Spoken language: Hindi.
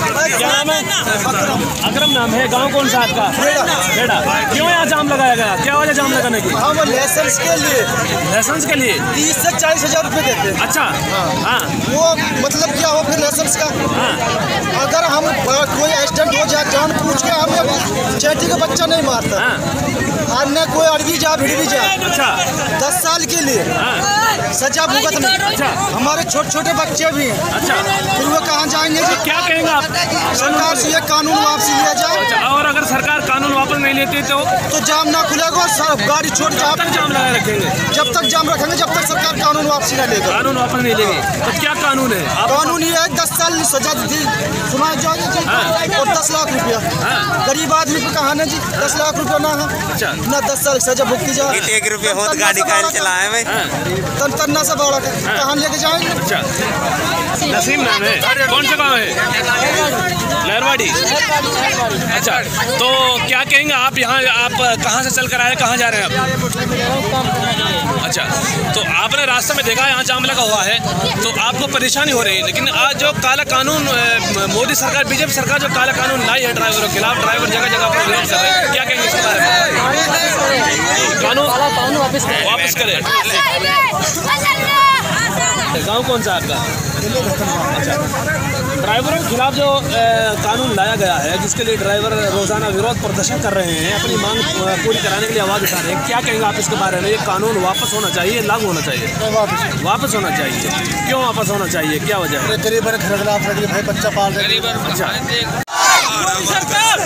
क्या नाम है? अकरम नाम है। गांव कौन सा आपका? खेड़ा। क्यों यहाँ जाम लगाया गया? क्या वजह जाम लगाने की? हाँ, वो लाइसेंस के लिए। लाइसेंस के लिए 30 से 40 हजार रुपये देते हैं। अच्छा। हाँ। वो मतलब क्या हो फिर लाइसेंस का? अगर हम कोई एक्सीडेंट हो जाए जान पूछ के हमें चैटी का बच्चा नहीं मारता। और न कोई अड़बी जा भिड़ भी जाए। अच्छा। 10 साल के लिए सजा भुगत नहीं। अच्छा। हमारे छोटे छोटे बच्चे भी हैं। अच्छा। फिर वो कहाँ जाएंगे? क्या कहेंगे आप? सरकार से ये कानून वापसी लिया जाए। अच्छा, और अगर सरकार कानून वापस नहीं लेती तो जाम ना खुलेगा और गाड़ी छोड़ जब तक जाम लगा रखेंगे। जब तक जाम रखेंगे जब तक सरकार कानून वापसी न लेगा। कानून वापस नहीं लेगी तो क्या कानून है? कानून ये है 10 साल सजा सुना जाएगी और 10 लाख रुपया। गरीब आदमी को कहा ना जी 10 लाख रुपया ना है। अच्छा। ना 10 साल सजा भुगती जाए। 1 रुपये हो तो गाड़ी का चलाए भाई। तन्ना से बड़ा कहाँ लेके जाएंगे? अच्छा। नसीम नाम है। कौन सा गाँव है? लहरवाड़ी। अच्छा, तो क्या कहेंगे आप? यहाँ आप कहाँ से चल कर आए, कहाँ जा रहे हैं आप? अच्छा, तो आपने रास्ते में देखा यहाँ जाम लगा हुआ है तो आपको परेशानी हो रही है, लेकिन आज जो काला कानून मोदी सरकार, बीजेपी सरकार जो काला कानून लाई है ड्राइवरों के खिलाफ, ड्राइवर जगह जगह पर विरोध कर रहे हैं, क्या कहेंगे इसके बारे में? कानून वापस करें। गाँव कौन सा आपका? अच्छा, ड्राइवरों के खिलाफ जो कानून लाया गया है जिसके लिए ड्राइवर रोजाना विरोध प्रदर्शन कर रहे हैं, अपनी मांग पूरी कराने के लिए आवाज़ उठा रहे हैं, क्या कहेंगे आप इसके बारे में? ये कानून वापस होना चाहिए, लागू होना चाहिए? वापस होना चाहिए। क्यों वापस होना चाहिए, क्या वजह है? गरीब भाई बच्चा पाल रहे। अच्छा।